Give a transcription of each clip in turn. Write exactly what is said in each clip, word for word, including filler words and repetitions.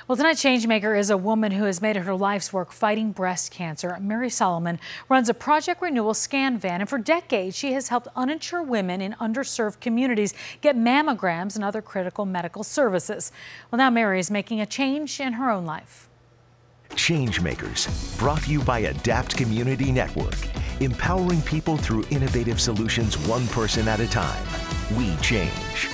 Well, tonight's Changemaker is a woman who has made it her life's work fighting breast cancer. Mary Solomon runs a Project Renewal ScanVan, and for decades she has helped uninsured women in underserved communities get mammograms and other critical medical services. Well, now Mary is making a change in her own life. Changemakers, brought to you by Adapt Community Network, empowering people through innovative solutions one person at a time. We change.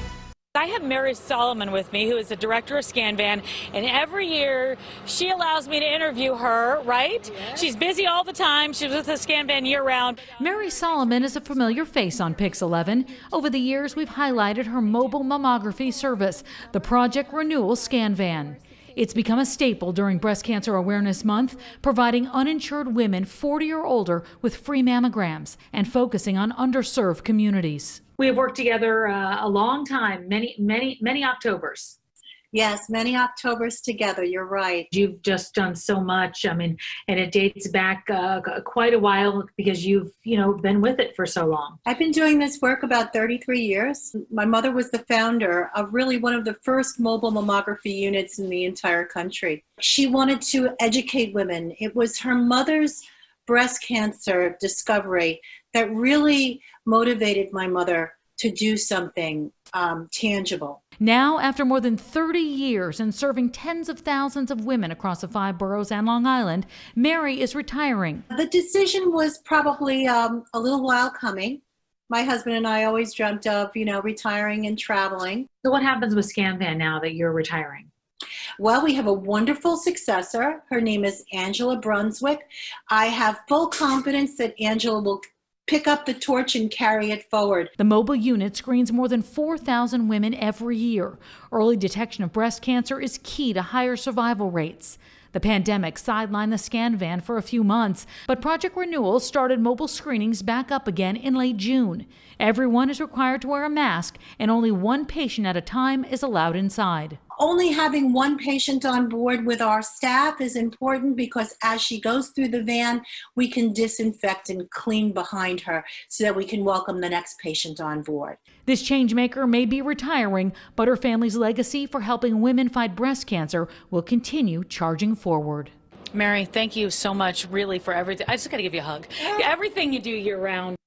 I have Mary Solomon with me, who is the director of ScanVan, and every year she allows me to interview her, right? Yes. She's busy all the time. She's with the ScanVan year-round. Mary Solomon is a familiar face on Pix eleven. Over the years, we've highlighted her mobile mammography service, the Project Renewal ScanVan. It's become a staple during Breast Cancer Awareness Month, providing uninsured women forty or older with free mammograms and focusing on underserved communities. We have worked together uh, a long time, many, many, many Octobers. Yes, many Octobers together, you're right. You've just done so much, I mean, and it dates back uh, quite a while because you've, you know, been with it for so long. I've been doing this work about thirty-three years. My mother was the founder of really one of the first mobile mammography units in the entire country. She wanted to educate women. It was her mother's breast cancer discovery that really motivated my mother to do something um, tangible. Now, after more than thirty years and serving tens of thousands of women across the five boroughs and Long Island, Mary is retiring. The decision was probably um, a little while coming. My husband and I always dreamt of, you know, retiring and traveling. So what happens with ScanVan now that you're retiring? Well, we have a wonderful successor. Her name is Angela Brunswick. I have full confidence that Angela will pick up the torch and carry it forward. The mobile unit screens more than four thousand women every year. Early detection of breast cancer is key to higher survival rates. The pandemic sidelined the ScanVan for a few months, but Project Renewal started mobile screenings back up again in late June. Everyone is required to wear a mask, and only one patient at a time is allowed inside. Only having one patient on board with our staff is important because as she goes through the van, we can disinfect and clean behind her so that we can welcome the next patient on board. This changemaker may be retiring, but her family's legacy for helping women fight breast cancer will continue charging forward. Mary, thank you so much, really, for everything. I just got to give you a hug. Everything you do year-round.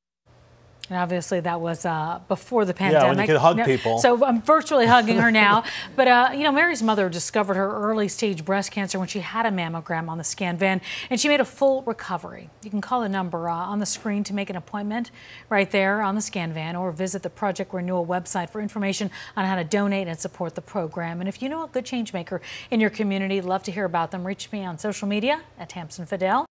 And obviously that was uh, before the pandemic. Yeah, when you could hug no, people. So I'm virtually hugging her now. But, uh, you know, Mary's mother discovered her early stage breast cancer when she had a mammogram on the ScanVan, and she made a full recovery. You can call the number uh, on the screen to make an appointment right there on the ScanVan, or visit the Project Renewal website for information on how to donate and support the program. And if you know a good changemaker in your community, love to hear about them. Reach me on social media at Tamsen Fidel.